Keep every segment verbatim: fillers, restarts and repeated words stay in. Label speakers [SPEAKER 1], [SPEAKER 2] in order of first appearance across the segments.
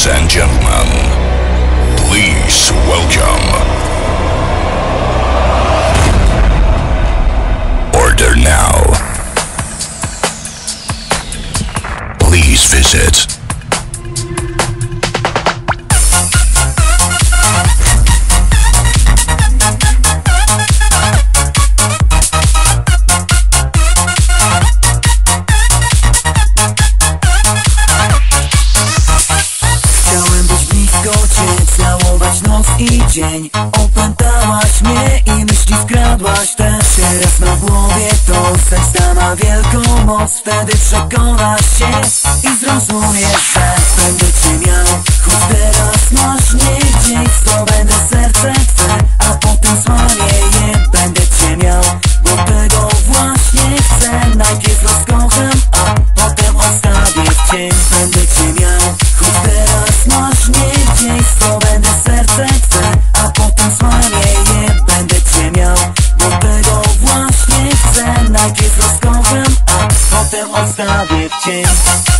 [SPEAKER 1] Ladies and gentlemen, please welcome. Order now. Please visit.
[SPEAKER 2] I dzień opętałaś mnie i myśli skradłaś też. Teraz na głowie to seks ma wielką moc. Wtedy przekonasz się i zrozumiesz, że będę cię miał. Choć teraz masz nie gdzieś, to będę serce twe, a potem złamię je. Będę cię miał, bo tego właśnie chcę. Najpierw rozkocham, a potem odstawię w cień. Będę cię miał, choć teraz masz nie gdzieś, to będę serce twe, a potem złamię je. Będę cię miał, bo tego właśnie chcę. Najpierw rozkocham, a potem odstawię w cień.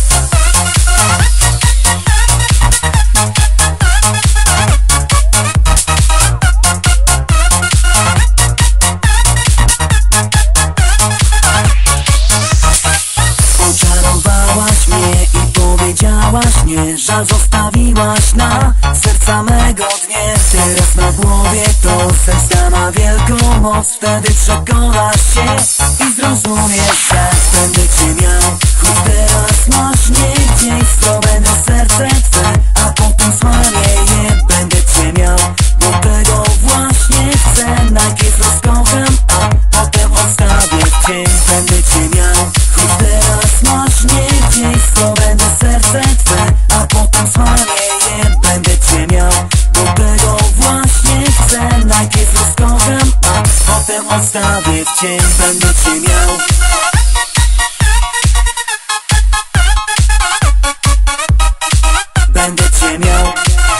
[SPEAKER 2] Oczarowałaś mnie i powiedziałaś nie. Żal zostawiłaś na serca mego dnie. Teraz na głowie to seks ma wielką moc. Wtedy przekonasz się i zrozumiesz, że będę cię miał. Choć teraz masz nie gdzieś, to będę serce twe, a potem złamię je. Będę cię miał, bo tego właśnie chcę. Najpierw rozkocham, a potem odstawię w cień. Będę cię miał, choć teraz masz nie gdzieś, to będę serce twe, a potem złamię je. Będę cię miał, bo tego właśnie chcę. Najpierw rozkocham, a potem odstawię w cień. Będę cię miał. Będę cię miał.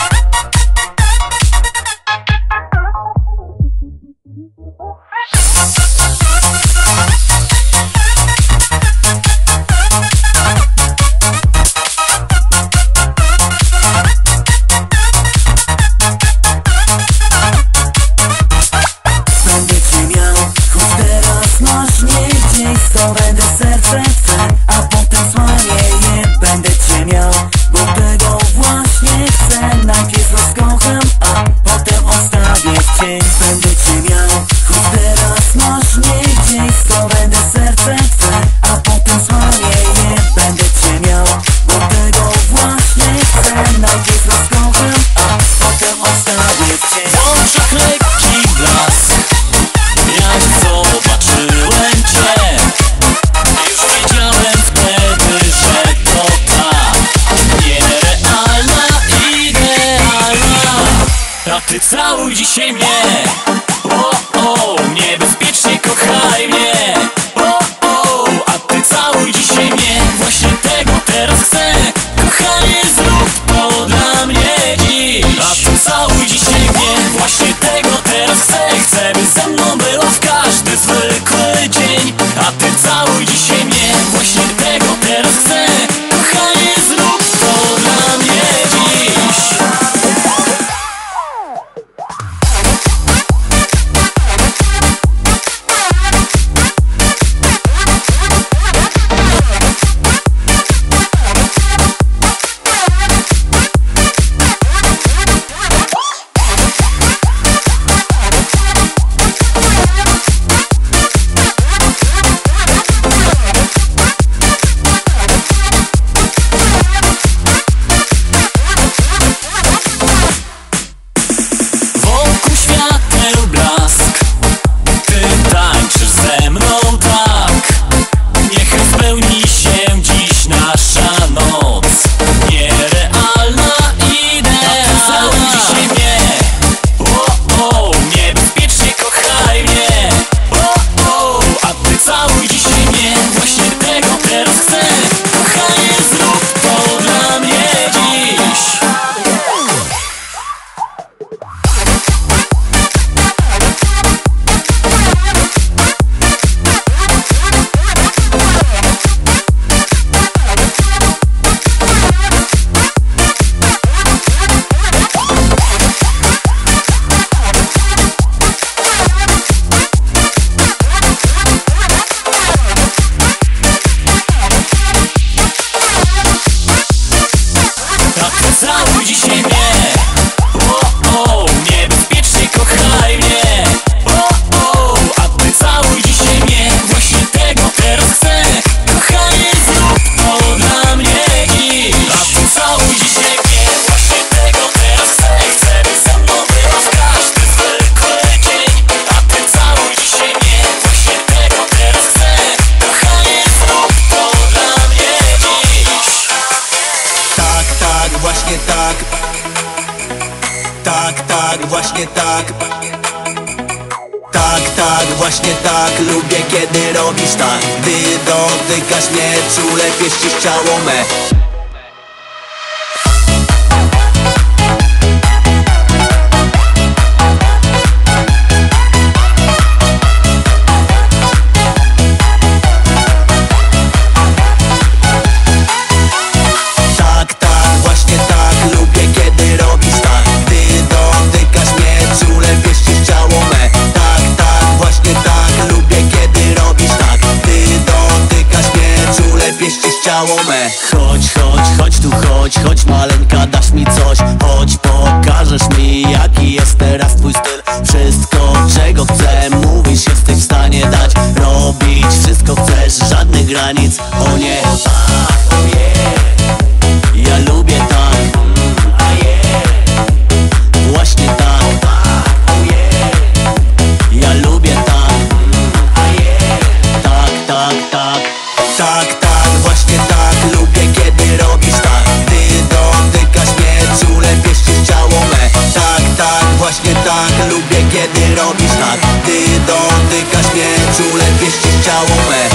[SPEAKER 2] To będę serce twe, a potem złamię je. Będę cię miał, bo tego właśnie chcę. Najpierw rozkocham, a potem odstawię w cień. Będę cię miał, choć teraz masz nie gdzieś, to będę serce twe, a potem złamię je. Będę cię miał, bo tego właśnie chcę. Najpierw rozkocham, a potem odstawię w cień.
[SPEAKER 3] Włączę lekki blask, jak zobaczyłem cię. Już wiedziałem wtedy, że to ta nierealna, idealna. A ty całuj dzisiaj mnie. O, o, niebezpiecznie kochaj mnie. O, o, a ty całuj dzisiaj mnie. Właśnie tego teraz chcę. Kochanie, zrób to dla mnie dziś. A ty całuj dzisiaj mnie. Właśnie tego teraz chcę. Chcę, by ze mną była w każdy zwykły dzień. A ty całuj dzisiaj mnie. Właśnie tego teraz chcę. Kochanie, zrób to dla mnie dziś.
[SPEAKER 4] właśnie tak. Tak, tak, właśnie tak. Tak, tak, właśnie tak. Lubię kiedy robisz tak. Gdy dotykasz mnie, czule pieścisz ciało me.
[SPEAKER 3] Chodź, chodź, chodź tu, chodź, chodź maleńka, dasz mi coś. Chodź, pokażesz mi jaki jest teraz twój styl. Wszystko czego chcę, mówisz, jesteś w stanie dać. Robić wszystko chcesz, żadnych granic, o nie. Ja lubię tak, właśnie tak. Ja lubię tak, tak, tak, tak.
[SPEAKER 4] Tak, tak, właśnie tak. Lubię kiedy robisz tak. Gdy dotykasz mnie, czule pieścisz ciało me. Tak, tak, właśnie tak. Lubię kiedy robisz tak. Gdy dotykasz mnie, czule pieścisz ciało me.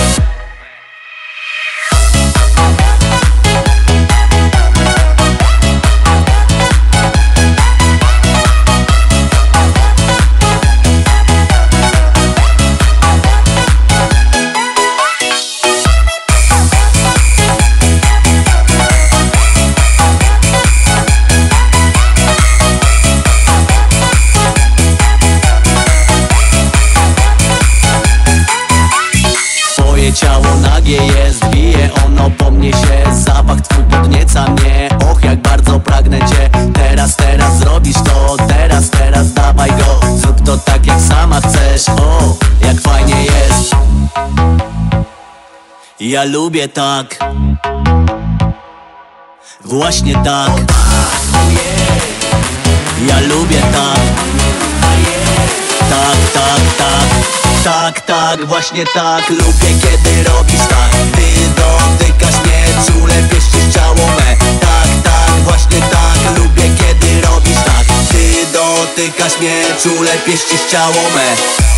[SPEAKER 3] Ciało nagie jest, bije ono po mnie się. Zapach twój podnieca mnie, och jak bardzo pragnę cię. Teraz, teraz zrobisz to, teraz, teraz dawaj go. Zrób to tak jak sama chcesz, o, jak fajnie jest. Ja lubię tak, właśnie tak. Ja lubię tak, tak, tak, tak. Tak, tak, właśnie tak. Lubię kiedy robisz tak. Gdy dotykasz mnie, czule pieścisz ciało me. Tak, tak, właśnie tak. Lubię kiedy robisz tak. Gdy dotykasz mnie, czule pieścisz ciało me.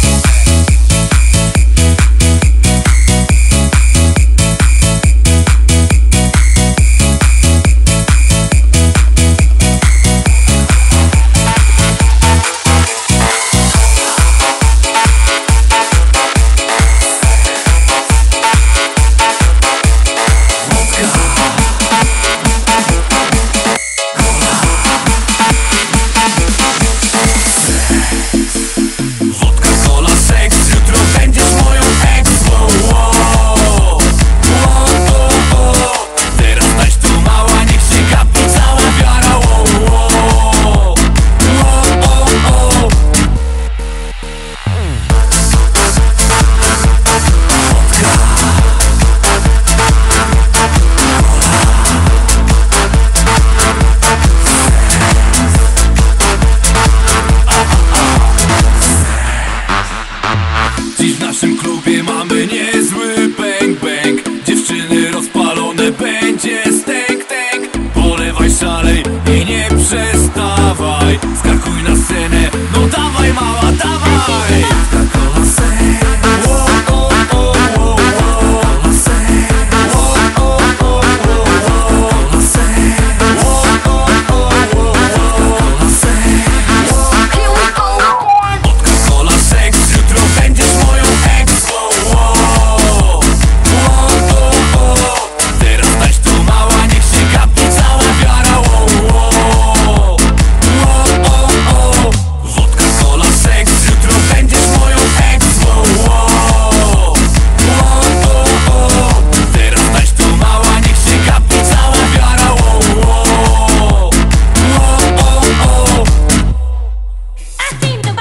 [SPEAKER 5] Dziś w naszym klubie mamy niezły bang bang. Dziewczyny rozpalone, będzie stęk tęk. Polewaj, szalej i nie przestawaj. Skakuj na scenę, no dawaj mała, dawaj. Coca-Cola sing. Wow, oh, oh, wow, wow. Coca-Cola sing. Wow, oh, oh, wow, wow. Coca-Cola sing. Wow, oh, oh, wow, wow. Coca-Cola sing.
[SPEAKER 6] Here we go.
[SPEAKER 5] Coca-Cola seks, jutro będziesz moją ex. Wow, wow. Wow, oh, oh. Teraz taś tu mała, niech się gapi cała wiara. Wow, wow. Wow, oh, oh. Wodka, cola, seks, jutro będziesz moją ex. Wow, wow. Wow, oh, oh. Teraz taś tu mała, niech się gapi cała wiara. Wow, wow. Wow, oh, oh.
[SPEAKER 6] I think the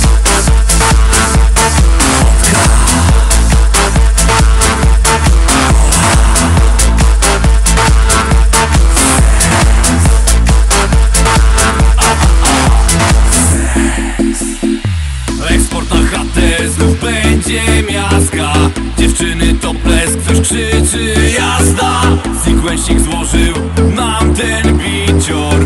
[SPEAKER 5] Eksport na chatę, znów będzie miazga. Dziewczyny topless, ktoś krzyczy jazda. Sequencing złożył nam ten beat.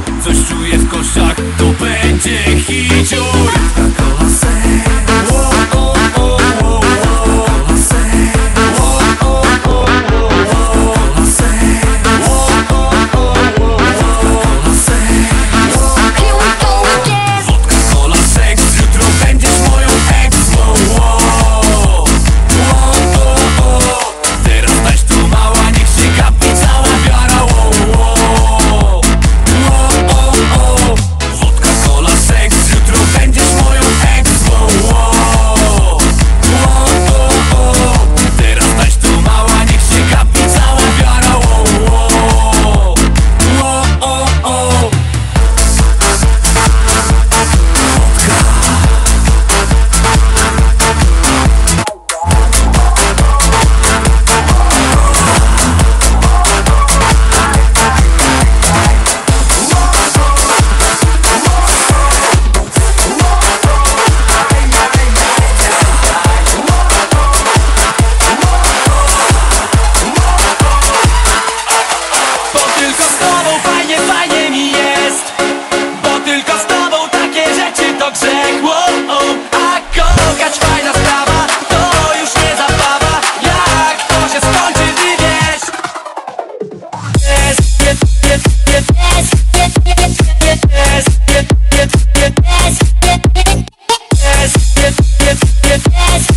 [SPEAKER 5] Coś czuję w kościach, to będzie hicior. Coca-Cola Zero. Wo, o, o, o, o. Cola Zero. Wo, o, o, o, o. Cola Zero. Wo, o, o, o, o. Coca-Cola Zero.
[SPEAKER 6] Here we go again.
[SPEAKER 5] Wodka, cola, seks, jutro będziesz moją ex. Wo, wo. Wo, o, o. Teraz taś tu mała, niech się gapi cała wiara. Wo, wo. Wo, o, o. Wodka, cola, seks, jutro będziesz moją ex. Wo, wo. Wo, o, o. Teraz taś tu mała, niech się gapi cała wiara. Wo, wo. Wo, o, o. Bo tylko z tobą fajnie, fajnie mi jest. Bo tylko z tobą takie rzeczy to grzech. Wow, a kochać fajna sprawa, to już nie zabawa. Jak to się skończy, ty wiesz. Jest, jest, jest, jest, jest, jest, jest, jest, jest, jest, jest, jest, jest, jest, jest, jest,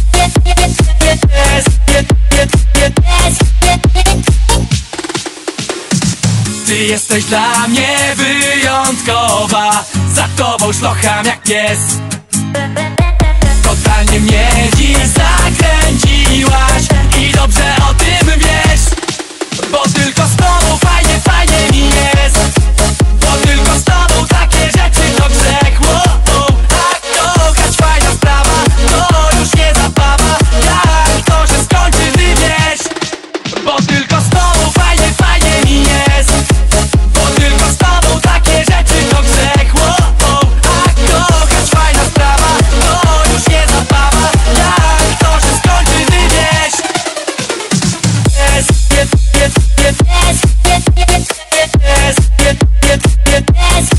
[SPEAKER 5] Ty jesteś dla mnie wyjątkowa. Za tobą szlocham jak pies. Totalnie mnie dziś zakręciłaś i dobrze o tym wiesz. Bo tylko z tobą fajnie, fajnie mi jest. Bo tylko z tobą takie rzeczy to grzech. Wow, a kochać fajna sprawa, to już nie zabawa. Jak to się skończy, ty wiesz. Bo tylko z tobą fajnie, fajnie mi jest. Bo tylko z tobą takie rzeczy to grzech. Wow, a kochać fajna sprawa, to już nie zabawa. Jak to się skończy, ty wiesz. Jest, jest, jest, jest, jest, jest, jest, jest, jest, jest, jest,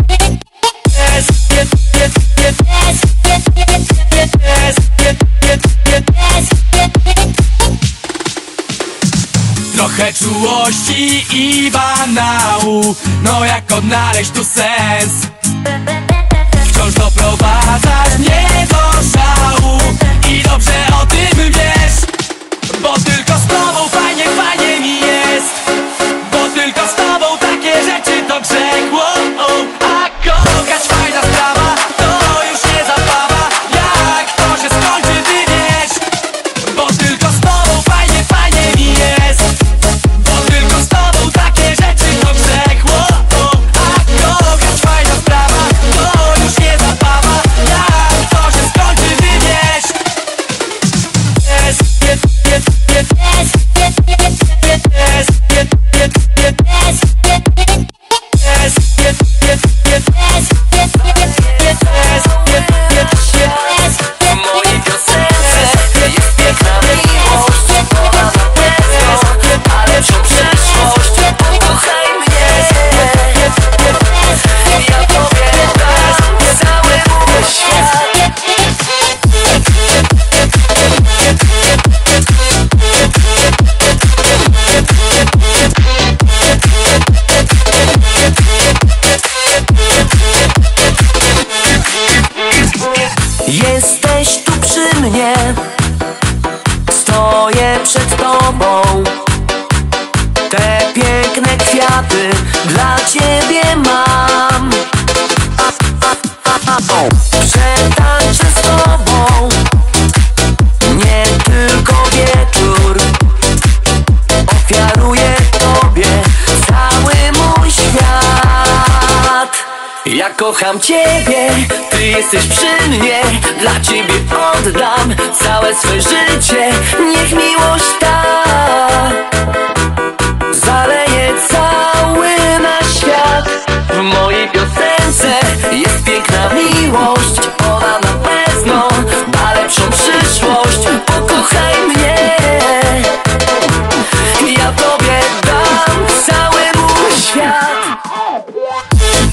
[SPEAKER 5] trochę czułości i banału, no jak odnaleźć tu sens? Wciąż doprowadzasz mnie do szału i dobrze o tym wiesz. Bo tylko z tobą fajnie, fajnie mi jest. Bo tylko z tobą takie rzeczy to grzech. Wow, a kochać fajna sprawa, to już nie zabawa. Jak to się skończy, ty wiesz. Bo tylko z tobą fajnie, fajnie mi jest. Bo tylko z tobą takie rzeczy to grzech. Wow, a kochać fajna sprawa, to już nie zabawa. Jak to się skończy, ty wiesz. Jest, jest, jest, jest, jest, jest, jest, jest, jest, jest, jest, jest, jest, jest, jest, jest, jest. W mojej piosence jest piękna miłość, ona na pewno, ale przed przyszłość. Kochaj mnie, ja tobie dam cały mój świat.
[SPEAKER 2] Jesteś tu przy mnie, stoję przed tobą. Te piękne kwiaty dla ciebie mam. Przetańczę z tobą, nie tylko wieczór. Ofiaruję tobie cały mój świat. Ja kocham ciebie, ty jesteś przy mnie. Dla ciebie oddam całe swe życie. Niech miłość ta zaleje cały nasz świat. W mojej piosence jest piękna miłość, ona na pewno da lepszą przyszłość. Pokochaj mnie, ja tobie dam cały mój świat.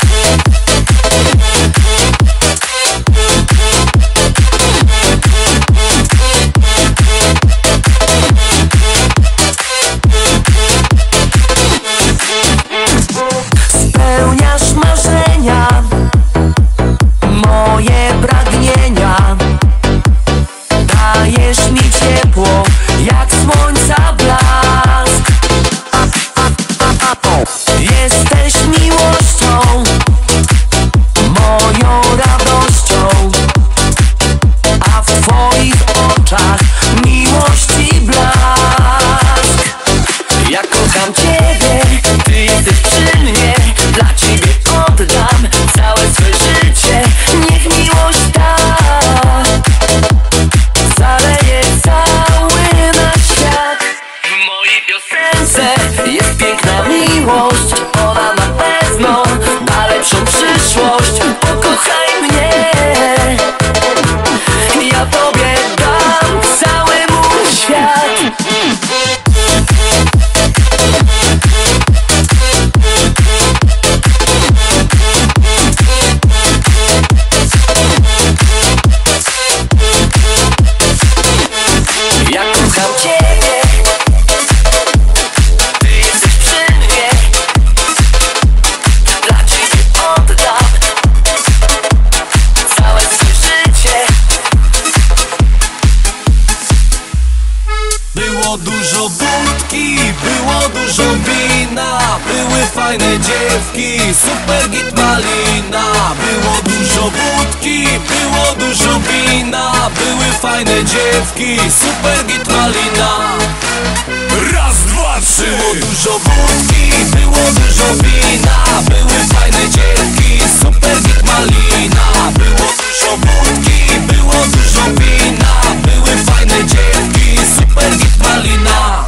[SPEAKER 3] super git malina. Było dużo wódki, było dużo wina, były fajne dziewki, super git malina.
[SPEAKER 5] Raz, dwa, trzy.
[SPEAKER 3] Było dużo wódki, było dużo wina, były fajne dziewki, super git malina. Było dużo wódki, było dużo wina, były fajne dziewki, super git malina.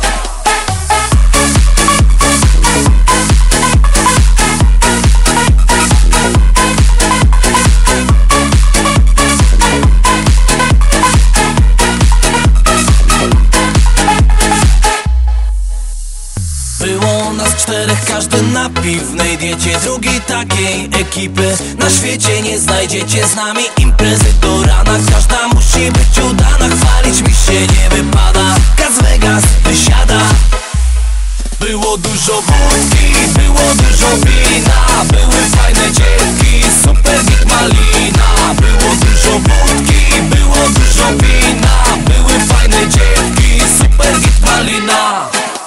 [SPEAKER 3] Było nas czterech, każdy na piwnej diecie. Drugiej takiej ekipy na świecie nie znajdziecie. Z nami imprezy do rana, każda musi być udana. Chwalić mi się nie wypada, Las Vegas wysiada. Było dużo wódki, było dużo wina, były fajne dziewki, super git malina. Było dużo wódki, było dużo wina, były fajne dziewki, super git malina.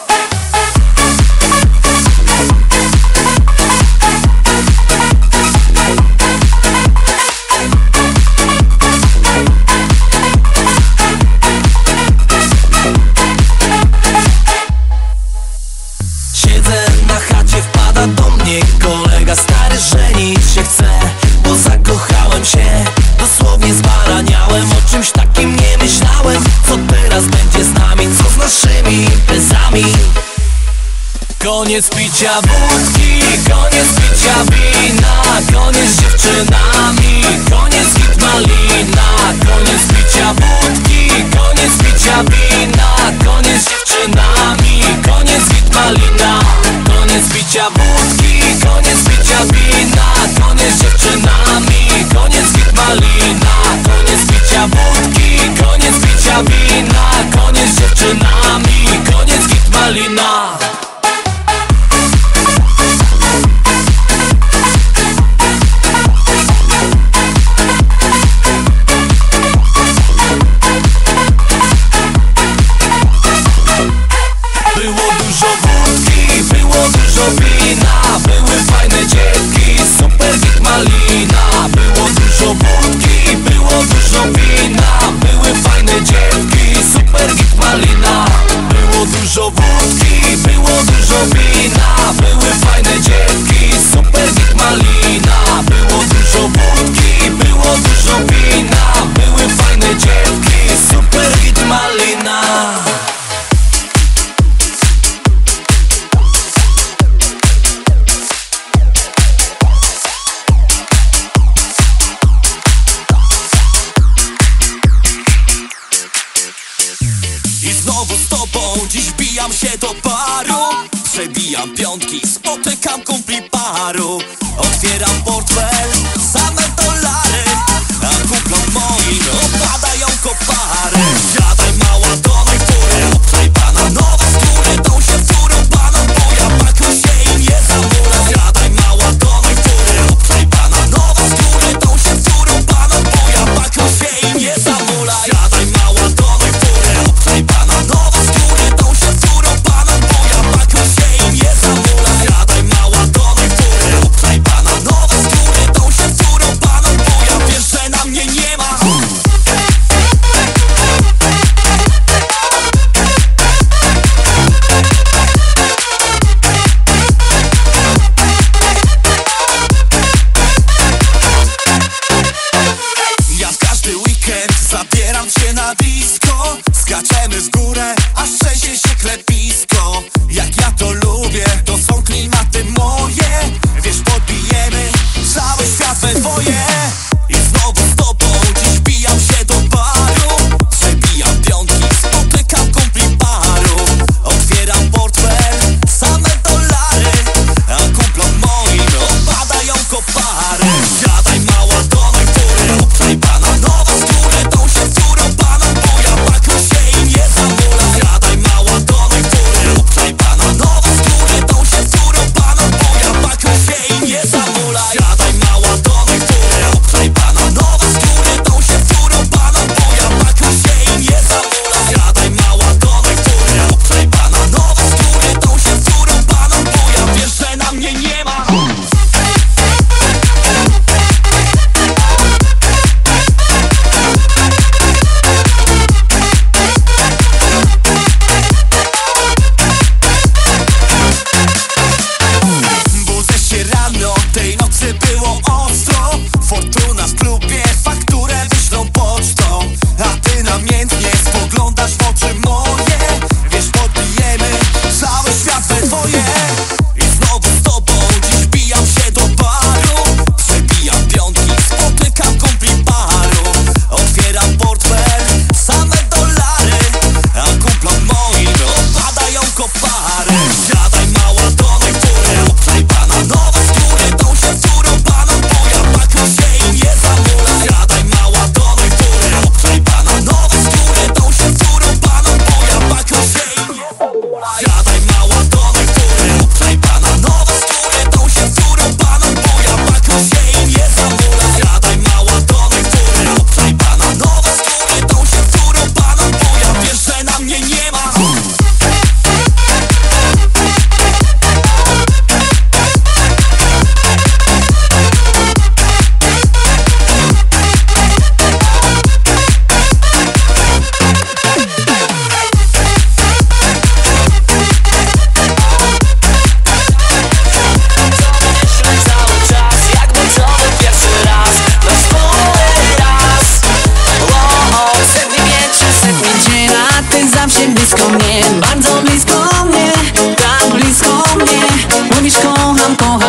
[SPEAKER 3] Do mnie kolega stary, żenić się chce, bo zakochałem się, dosłownie zbaraniałem. O czymś takim nie myślałem. Co teraz będzie z nami, co z naszymi imprezami? Koniec picia wódki, koniec picia wina, koniec z dziewczynami, koniec git malina. Koniec picia wódki, koniec picia wina, koniec z dziewczynami, koniec git malina. Koniec picia wódki, koniec picia wina, koniec z dziewczynami, koniec git malina. Koniec picia wódki, koniec picia wina, koniec z dziewczynami, koniec git malina. Było dużo wódki, było dużo wina, były fajne dziewki, super git malina. Było dużo wódki, było dużo wina, były fajne dziewki, super git malina. Było dużo wódki, było dużo wina, były fajne dziewki, super git malina. Było dużo wódki, było dużo wina, były fajne dziewki, super git malina. Dziś wbijam się do baru, przebijam piątki, spotykam kumpli paru. Otwieram portfel, same dolary, a kumplom moim opadają kopary. Siadaj mała do najtury, obczaj pana nowe skóry, tą się wtórą panom, bo ja pakuj się i nie zamula. Siadaj mała do najtury, obczaj pana nowe skóry, tą się wtórą panom, bo ja pakuj się i nie zamula. Siadaj mała do najtury, obczaj pana nowe skóry, tą się wtórą panom, bo ja pakuj się i nie zamula. Siadaj mała do najtury, obczaj pana nowe skóry,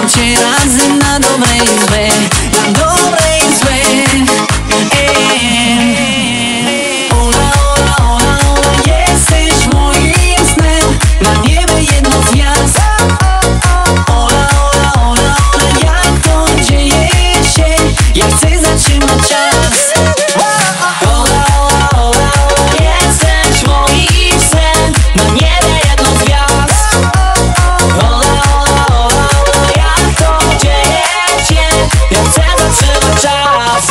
[SPEAKER 2] kocham cię razem na dobre i złe, na dobre i złe. Ej. Ola, ola, ola, ola, jesteś moim snem, na niebie jedno z gwiazd. Ola, ola, ola, ola, jak to dzieje się, ja chcę zatrzymać czas. Ola, ola, ola, ola, jesteś moim snem, na niebie jedno z gwiazd. Ola, ola, ola, ola, jak to dzieje się, ja chcę zatrzymać czas.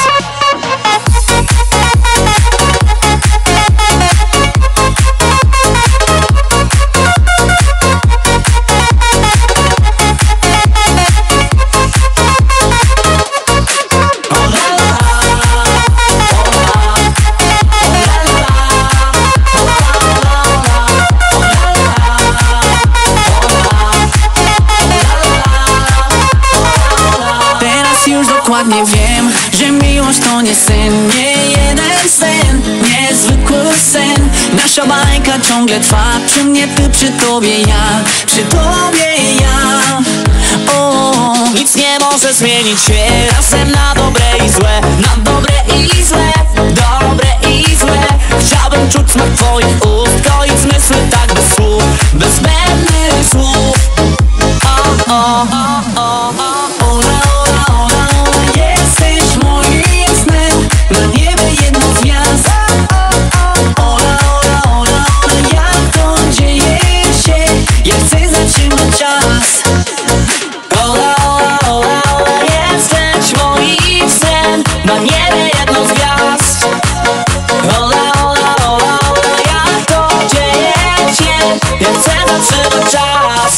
[SPEAKER 2] Teraz już dokładnie wiem, że miłość to nie sen, nie jeden sen, niezwykły sen. Nasza bajka ciągle trwa, przy mnie ty, przy tobie ja, przy tobie ja. O,
[SPEAKER 3] Nic nie może zmienić się, razem na dobre i złe, na dobre i złe, dobre i złe. Chciałbym czuć smak twoich ust, koić zmysły tak bez słów, bez zbędnych słów. O, o, o, o, o.
[SPEAKER 2] Ola, ola, ola, ola, jesteś moim snem, na niebie jedno z gwiazd. Ola, ola, ola, ola, jak to dzieje się, ja chcę zatrzymać czas.
[SPEAKER 3] Ola, ola, ola, ola, jesteś moim snem, na niebie jedno z gwiazd. Ola, ola, ola, ola, jak to dzieje się, ja chcę zatrzymać czas.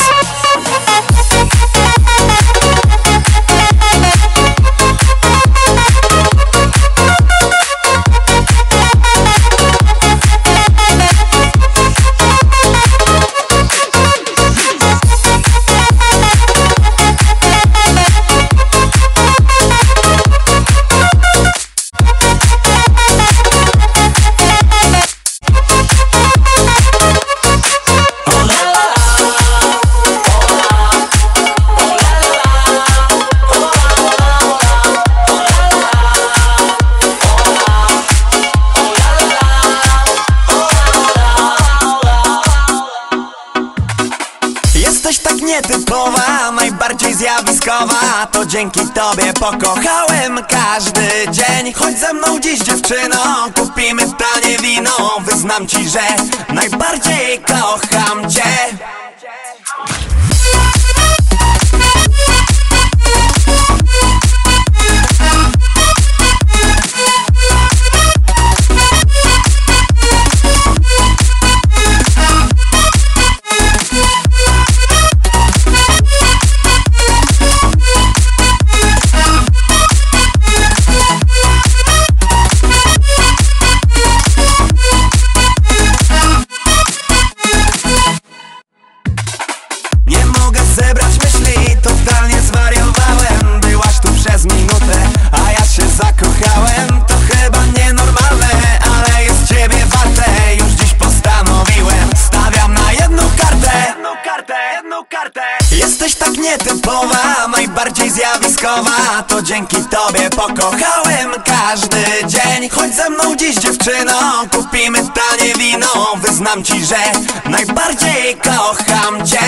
[SPEAKER 4] Jesteś tak nietypowa, najbardziej zjawiskowa. To dzięki tobie pokochałem każdy dzień. Chodź ze mną dziś, dziewczyno, kupimy tanie wino. Wyznam ci, że najbardziej kocham cię. Nie mogę zebrać myśli, totalnie zwariowałem. Byłaś tu przez minutę, a ja się zakochałem. To chyba nienormalne, ale jest ciebie warte. Już dziś postanowiłem, stawiam na jedną kartę. Jedną kartę, jedną kartę. Jesteś tak nietypowa, najbardziej zjawiskowa. To dzięki tobie pokochałem każdy dzień. Chodź ze mną dziś, dziewczyno, kupimy tanie wino. Wyznam ci, że najbardziej kocham cię.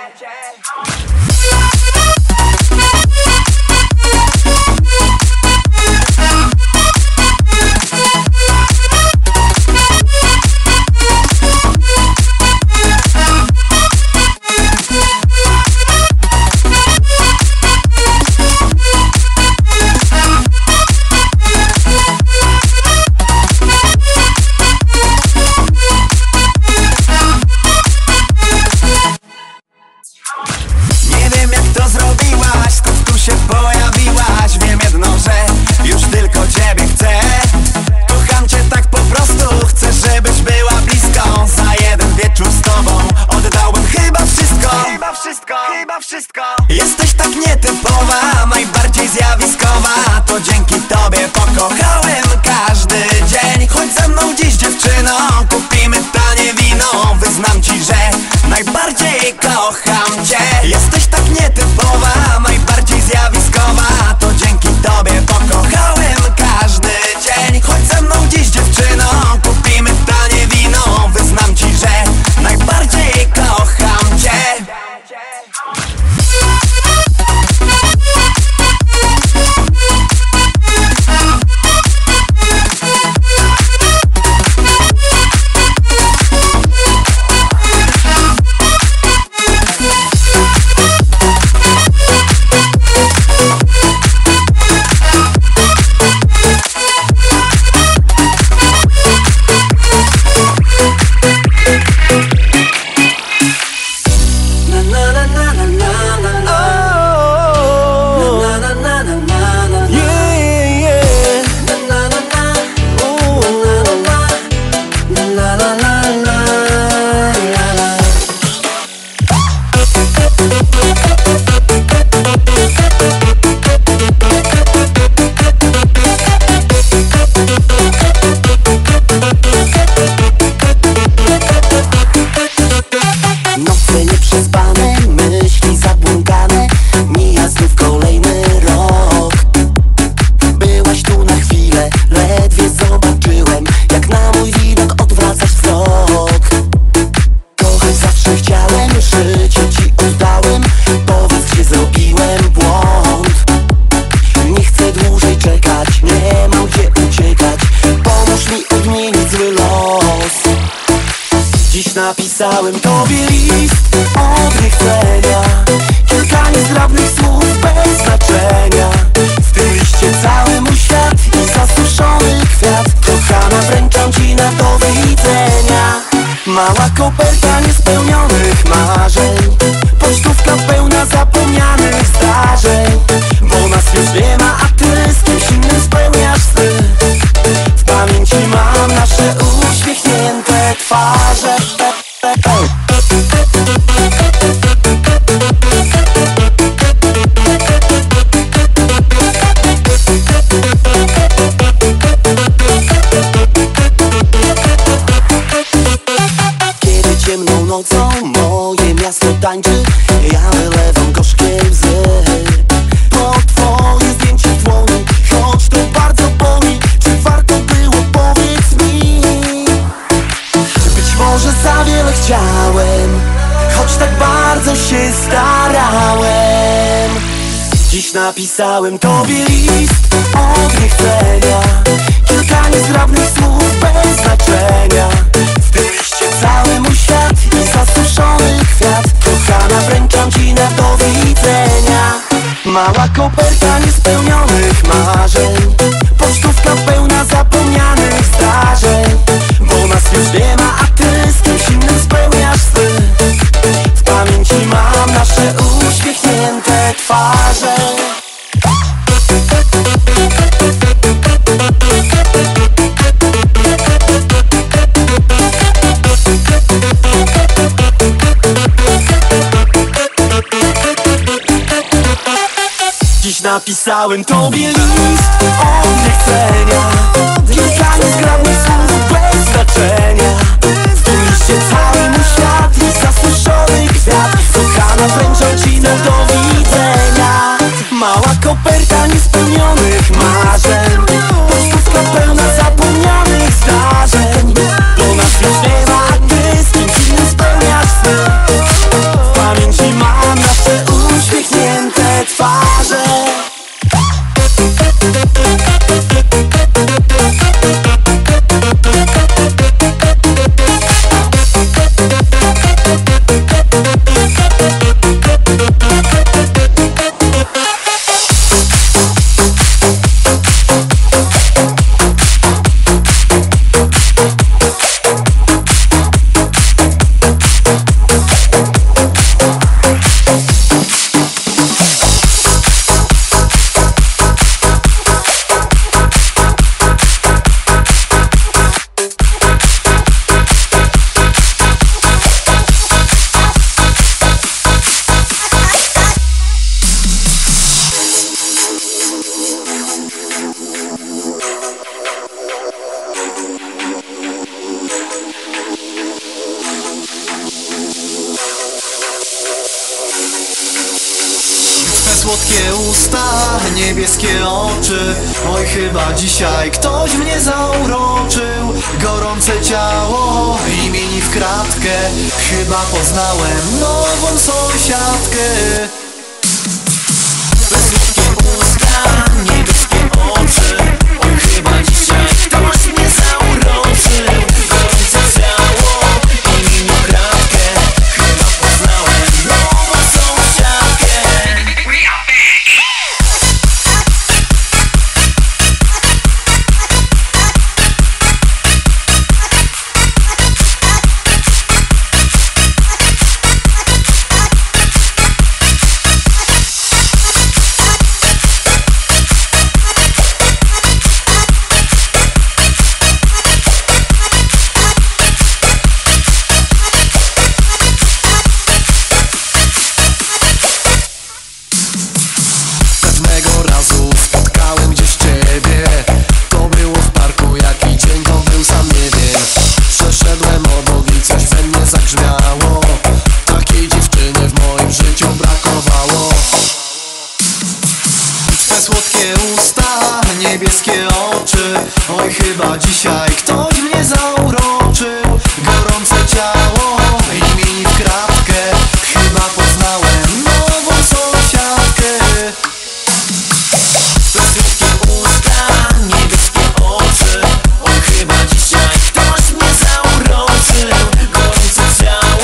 [SPEAKER 4] Nie wiem jak to zrobiłaś, skąd tu się pojawiłaś. Wiem jedno, że już tylko ciebie chcę. Kocham cię tak po prostu, chcę żebyś była blisko. Za jeden wieczór z tobą oddałbym chyba wszystko. Chyba wszystko, chyba wszystko. Jesteś tak nietypowa, najbardziej zjawiskowa. To dzięki tobie pokochałem każdy dzień. Chodź ze mną dziś dziewczyno, kupimy tanie wino. Wyznam ci, że najbardziej kocham cię. Jesteś tak nietypowa,
[SPEAKER 2] napisałem tobie list od niechcenia. Kilka niezgrabnych słów bez znaczenia. W tym liście cały mój świat i zasuszony kwiat. Kochana, wręczam ci na do widzenia. Mała koperta niespełnionych marzeń, pocztówka pełna zapomnianych zdarzeń. Bo nas już nie ma, a ty z kimś innym spełniasz sny. W pamięci mam nasze uśmiechnięte twarze. Kiedy ciemną nocą moje miasto tańczy, ja wylewam gorzkie łzy. Po twoje zdjęcie w dłoni, choć to bardzo boli. Czy warto było, powiedz mi? Być może za wiele chciałem, choć tak bardzo się starałem. Dziś napisałem tobie list od niechcenia. Kilka niezgrabnych słów bez znaczenia. W tym liście cały mój świat i zasuszony kwiat. Kochana, wręczam ci na do widzenia. Mała koperta niespełnionych marzeń, pocztówka pełna zapomnianych zdarzeń. Bo nas już nie ma, a ty z kimś innym spełniasz sny. W pamięci mam nasze uśmiechnięte twarze. Dziś napisałem tobie list od niechcenia. Kilka niezgrabnych słów bez znaczenia. W tym liście cały mój świat i zasuszony kwiat. Kochana, wręczam ci na do widzenia. Mała koperta niespełnionych marzeń, pocztówka pełna zapomnianych zdarzeń. Bo nas już nie ma, a ty z kimś innym spełniasz sny. W pamięci mam nasze uśmiechnięte twarze.
[SPEAKER 7] Słodkie usta, niebieskie oczy. Oj, chyba dzisiaj ktoś mnie zauroczył. Gorące ciało i mini w kratkę. Chyba poznałem nową sąsiadkę. Słodkie usta, niebieskie oczy. Oj, chyba dzisiaj ktoś mnie zauroczył. Gorące ciało i mini w kratkę. Chyba poznałem nową sąsiadkę. Słodkie usta, niebieskie oczy. Oj, chyba dzisiaj ktoś mnie zauroczył. Gorące ciało i mini w kratkę. Chyba poznałem nową sąsiadkę. Słodkie usta, niebieskie oczy. Oj, chyba dzisiaj ktoś mnie zauroczył. Gorące ciało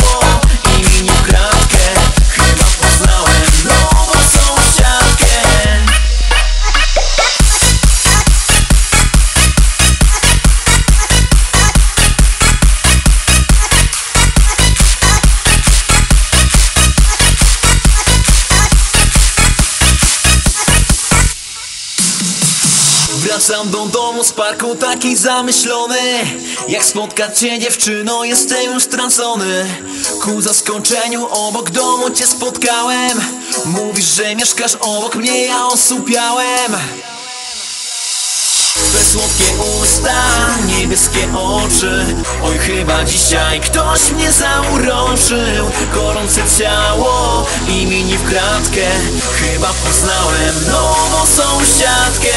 [SPEAKER 3] Wracam do domu z parku taki zamyślony. Jak spotkać cię, dziewczyno, jestem już stracony. Ku zaskoczeniu obok domu cię spotkałem. Mówisz, że mieszkasz obok mnie, ja osłupiałem. Twe słodkie usta, niebieskie oczy. Oj, chyba dzisiaj ktoś mnie zauroczył. Gorące ciało i mini w kratkę. Chyba poznałem nową sąsiadkę.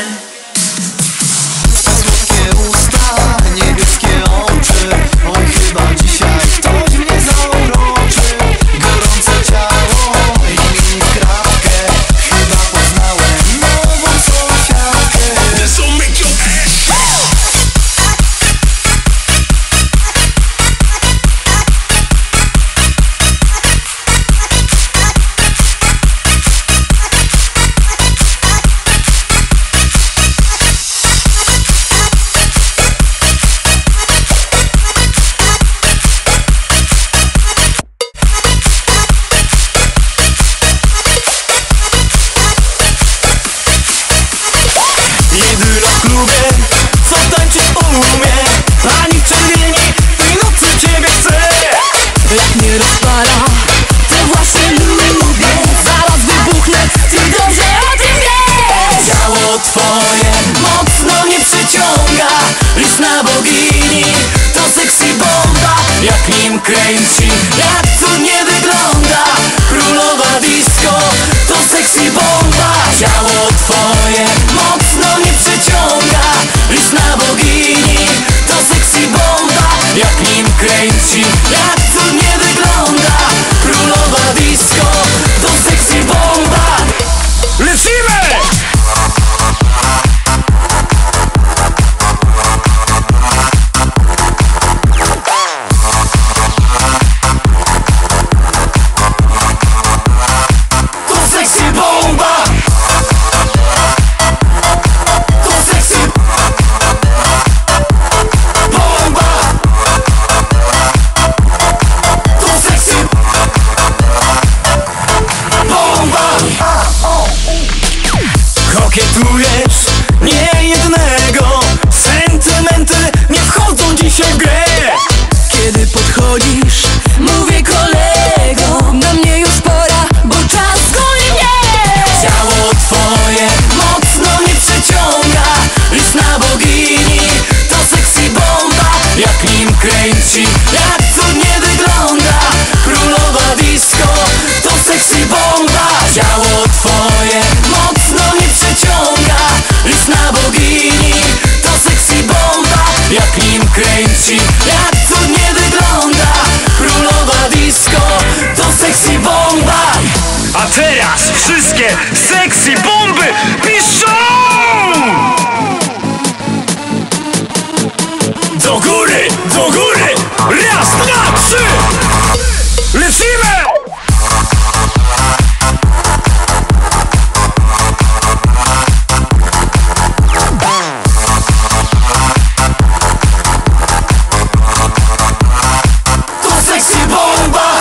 [SPEAKER 7] Słodkie usta, niebieskie oczy. Oj, chyba dzisiaj ktoś mnie zauroczył. Gorące ciało i mini w kratkę. Chyba poznałem nową sąsiadkę.
[SPEAKER 1] This'll make your ass
[SPEAKER 3] Jedyna w klubie, co tańczyć umie. Pani w czerwieni, tej nocy ciebie chcę. Jak mnie rozpala, to właśnie lubię. Zaraz wybuchnę, ty dobrze o tym wiesz. Ciało twoje mocno mnie przyciąga. Lis na bogini, to sexy bomba. Jak nim kręci, jak cudnie wygląda. Królowa disco, to sexy bomba. Ciało twoje mocno mnie przyciąga. Lis na bogini, to sexy bomba. Jak nim kręci, jak cudnie wygląda. Królowa disco, to sexy bomba. Lecimy! To sexy bomba. To sexy bomba. To sexy bomba. Kokietujesz niejednego. Sentymenty nie wchodzą dzisiaj w grę. Kiedy podchodzisz, mówię kolego, na mnie już pora, bo czas goni mnie. Ciało twoje mocno mnie przyciąga. Lis na bogini, to sexy bomba. Jak nim kręci, jak cudnie wygląda. Królowa disco, to sexy bomba. Ciało twoje mocno mnie przyciąga. Lis na bogini, to sexy bomba. Jak nim kręci, jak cudnie wygląda. Królowa disco, to sexy bomba.
[SPEAKER 5] A teraz wszystkie sexy bomby piszą! Do góry, do góry! Raz, dwa, trzy! Lecimy!
[SPEAKER 3] To sexy bomba.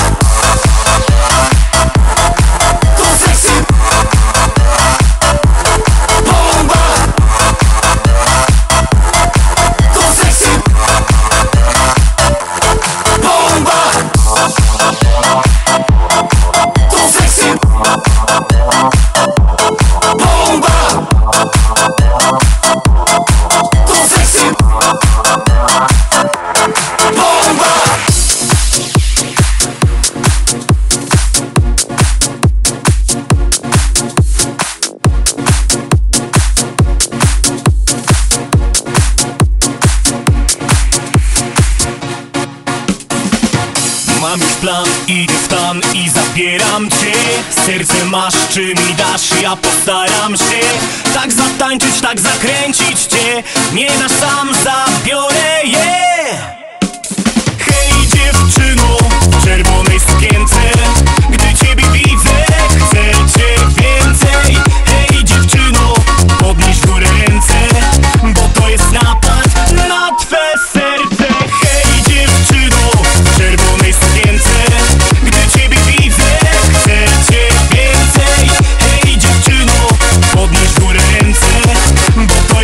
[SPEAKER 3] To sexy bomba. To sexy bomba. To sexy bomba. To sexy bomba.
[SPEAKER 5] Mam już plan, idę w tam i zabieram cię. Serce masz, czy mi dasz, ja postaram się. Tak zatańczyć, tak zakręcić cię. Nie dasz sam, zabiorę je. Hej dziewczyno, w czerwonej sukience. Gdy ciebie widzę, chcę cię więcej. Hej dziewczyno, podnieś w górę ręce, bo to jest napad na twe serce. Hej dziewczyno, w czerwonej sukience. Gdy ciebie widzę, chcę cię więcej. Hej dziewczyno, podnieś w górę ręce, bo to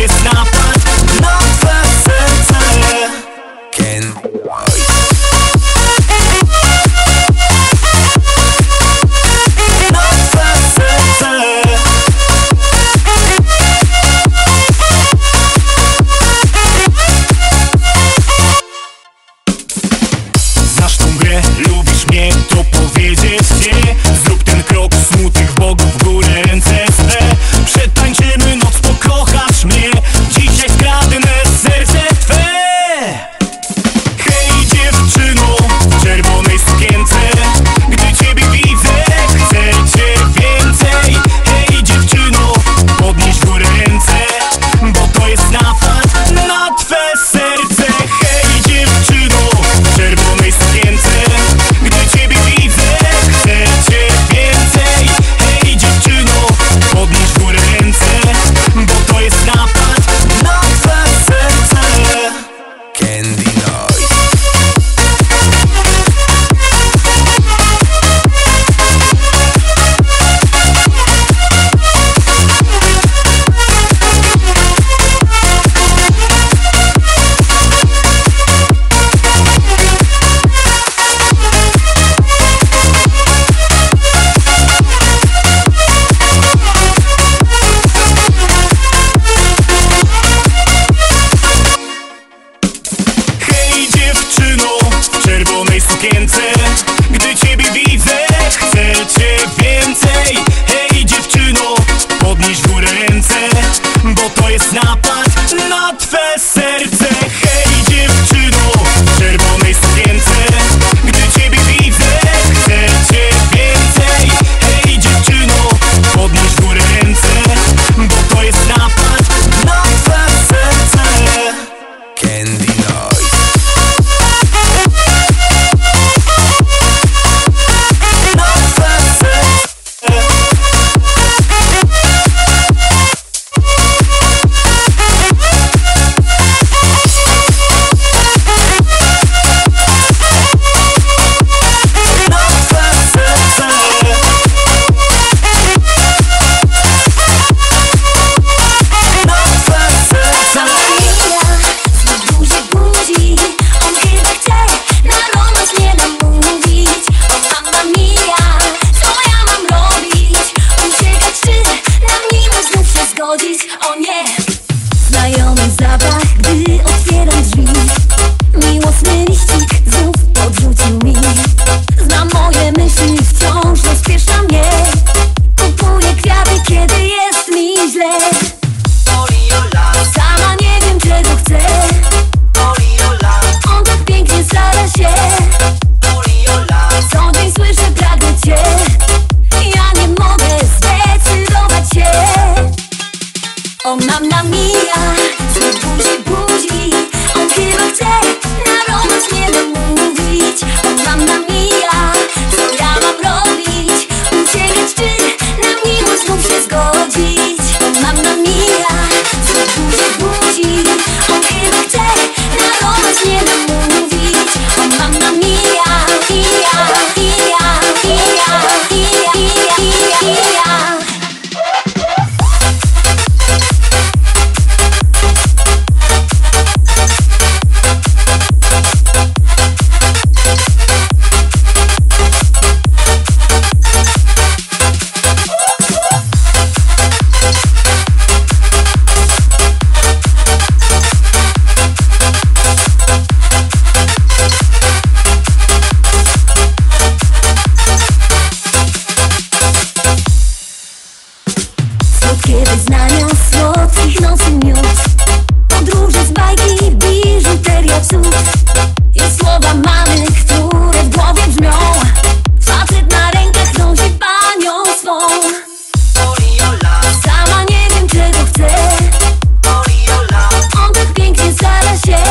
[SPEAKER 6] O mamma mia, swój buzi, buzi. On chyba chce na romans mnie namówić. O mamma mia, co ja mam robić? Uciekać czy na miłość znów się zgodzić? O mamma mia, swój buzi, buzi. On chyba chce na romans mnie namówić. O mamma mia, mia, mia, mia, mia, mia, mia. Słodkie wyznania, słodkich nocy miód, podróże z bajki, biżuteria cud. I słowa mamy, które w głowie brzmią. Facet na rękach nosi panią swą. Sama nie wiem czego chcę. On tak pięknie stara się.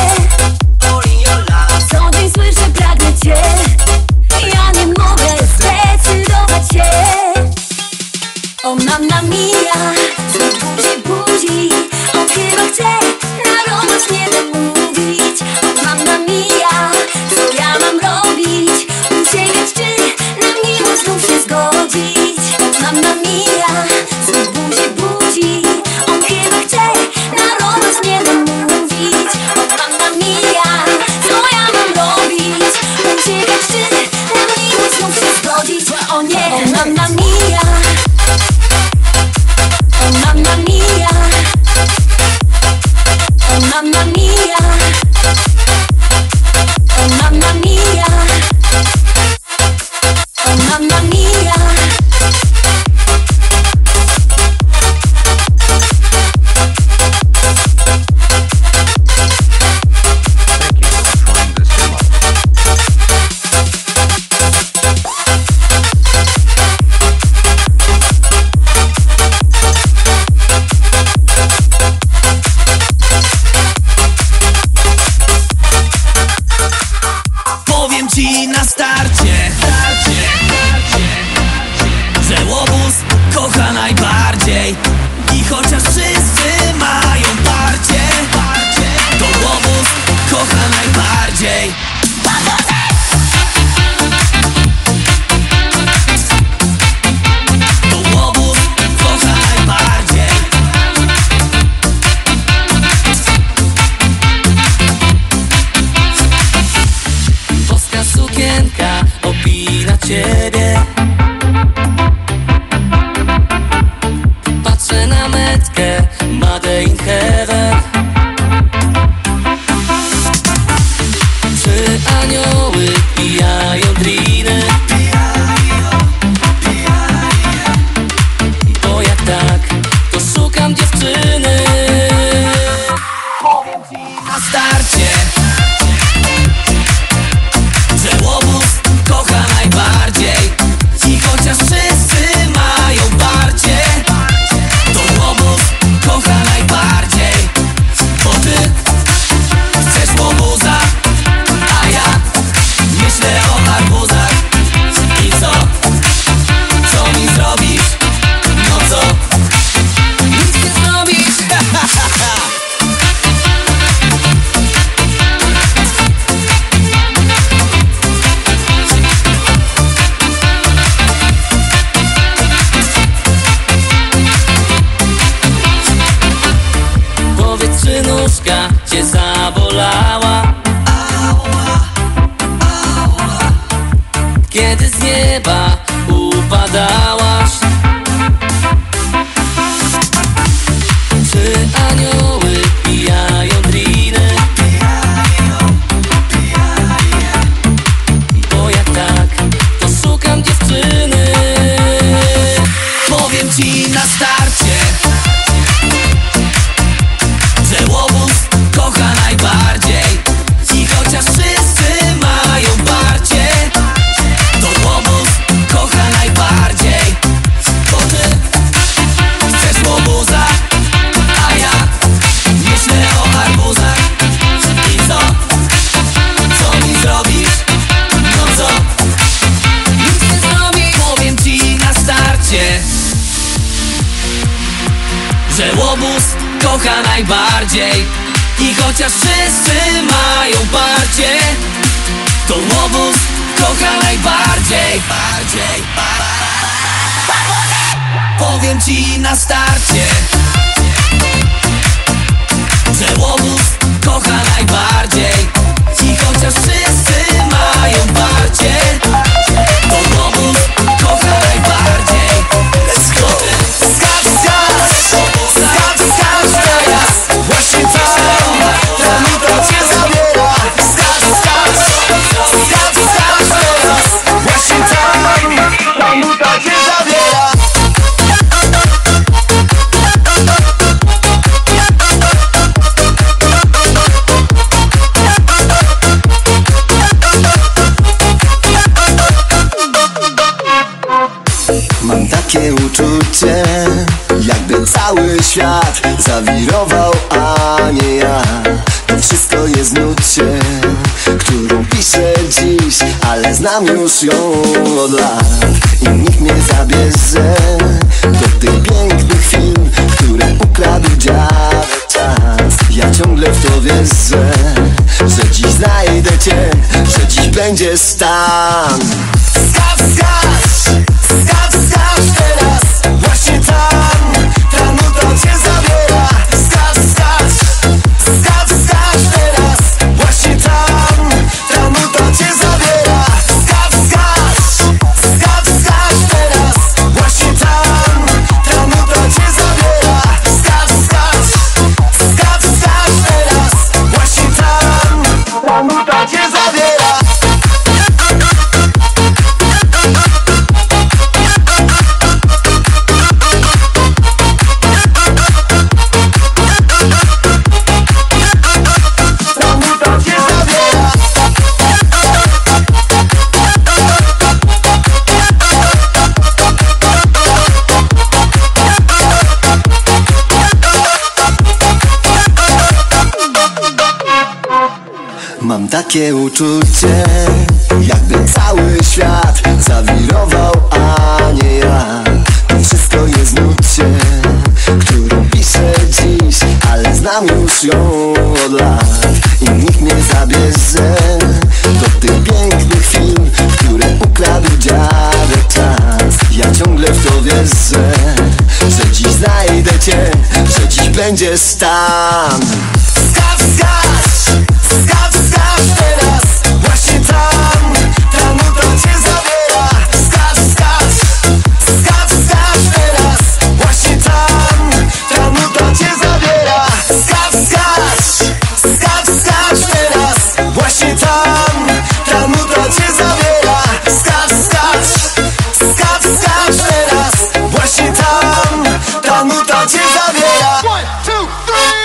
[SPEAKER 6] Co dzień słyszę, pragnę cię. Ja nie mogę zdecydować się. O mamma mia, swój buzi, buzi. On chyba chce na romans mnie namówić. O mamma mia, co ja mam robić? Uciekać czy na miłość znów się zgodzić? O mamma mia, swój buzi, buzi. On chyba chce na romans mnie namówić. O mamma mia, co ja mam robić? Uciekać czy na miłość znów się zgodzić? O nie, o mamma mia. Oh mamma mia, oh mamma mia, oh mamma mia, oh mamma mia.
[SPEAKER 3] Powiem ci na starcie, że łobuz kocha najbardziej. I chociaż wszyscy mają parcie, to łobuz kocha najbardziej. To łobuz kocha najbardziej. Boska sukienka opina ciebie. Patrzę na metkę Made in Heaven. Czy anioły pijają driny? Bo jak tak, to szukam dziewczyny. Powiem ci na starcie, że łobuz kocha najbardziej. I chociaż wszyscy mają parcie, to łobuz kocha najbardziej. Bo ty chcesz łobuza, a ja myślę o arbuzach. I co? Co mi zrobisz? No co? Nic nie zrobisz. Powiedz, czy nóżka cię zabolała, kiedy z nieba upadałaś? Czy anioły pijają driny? Bo jak tak, to szukam dziewczyny. Powiem ci na starcie, że łobuz kocha najbardziej. I chociaż wszyscy mają parcie, to łobuz kocha że łobuz kocha najbardziej. I chociaż wszyscy mają parcie, to łobuz kocha najbardziej. Bardziej. Powiem ci na starcie, że łobuz kocha najbardziej. I chociaż wszyscy mają parcie, to łobuz kocha najbardziej. Let's go!
[SPEAKER 7] Skacz, skacz, skacz, skacz teraz. Właśnie ta, ta nuta cię zabiera. Skacz, skacz, skacz, skacz teraz. Właśnie ta, ta nuta cię zabiera. Mam takie uczucie, jakby cały świat zawirował, a nie ja. To wszystko jest w nucie, którą piszę dziś, ale znam już ją od lat. I nikt mnie zabierze do tych pięknych chwil, które ukradł dziadek czas. Ja ciągle w to wierzę, że dziś znajdę cię, że dziś będzie stan. Skacz, skacz, skacz, skacz teraz. Właśnie tam, ta nuta cię zabiera. Skacz, skacz, skacz, skacz teraz. Właśnie tam, ta nuta cię zabiera. Skacz, skacz, skacz, skacz teraz. Właśnie tam, ta nuta cię zabiera. Skacz, skacz, skacz, skacz teraz. Właśnie tam, ta nuta cię zabiera. Mam takie uczucie, jakby cały świat zawirował, a nie ja. To wszystko jest w nucie, którą piszę dziś, ale znam już ją od lat. I nikt mnie zabierze do tych pięknych chwil, które ukradł dziadek czas. Ja ciągle w to wierzę, że dziś znajdę cię, że dziś będzie stan. Skacz, skacz, skacz, skacz teraz. Właśnie tam, ta nuta cię zabiera. Skacz, skacz, skacz, skacz teraz. Właśnie tam, ta nuta cię zabiera. Skacz, skacz, skacz, skacz teraz. Właśnie tam, ta nuta cię zabiera. Skacz, skacz, skacz, skacz teraz. Właśnie tam, ta nuta cię zabiera. One, two, three.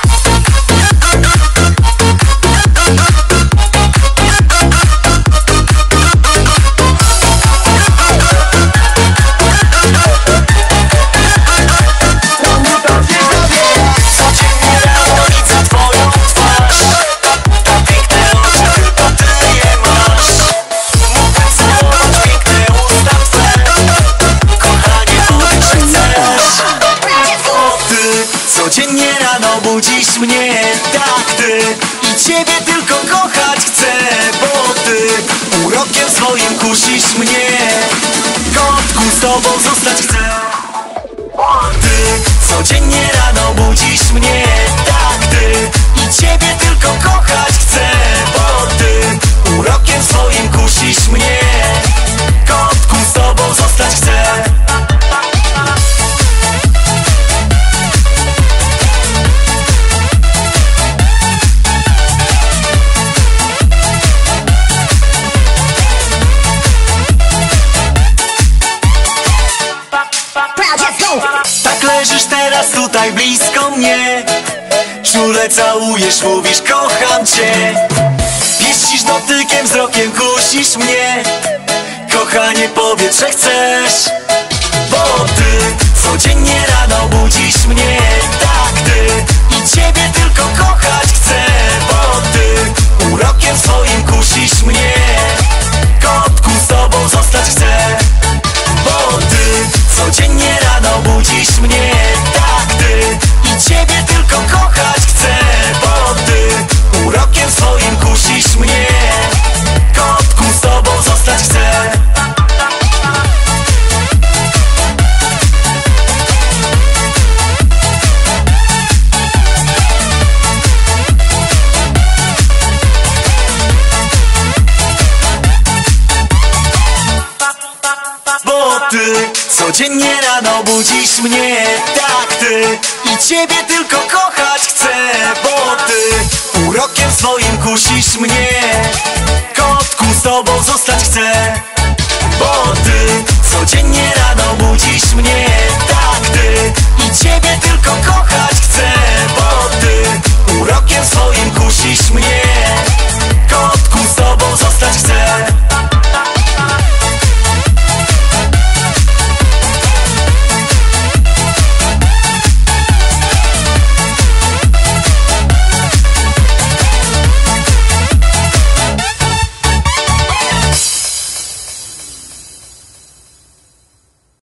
[SPEAKER 7] Codziennie rano budzisz mnie, tak ty. I ciebie tylko kochać chcę, bo ty urokiem swoim kusisz mnie. Kotku, z tobą zostać chcę. Ty codziennie rano budzisz mnie, tak ty. I ciebie tylko kochać chcę, bo ty urokiem swoim kusisz mnie. Kotku, z tobą zostać chcę. Tak leżysz teraz tutaj blisko mnie, czule całujesz, mówisz kocham cię. Pieścisz dotykiem, wzrokiem kusisz mnie. Kochanie, powiedz, że chcesz, bo ty codziennie rano budzisz mnie, tak ty. I ciebie tylko kochać chcę, bo ty urokiem swoim kusisz mnie. Kotku, z tobą zostać chcę, bo ty codziennie rano budzisz mnie, tak ty.
[SPEAKER 4] i ciebie tylko kochać chcę. Bo ty urokiem swoim kusisz mnie. Kotku, z tobą zostać chcę. Bo ty codziennie rano budzisz mnie. Tak, ty i ciebie tylko kochać chcę. Bo ty urokiem swoim kusisz mnie. Kotku, z tobą zostać chcę. Bo ty codziennie rano budzisz mnie. Tak, ty i ciebie tylko kochać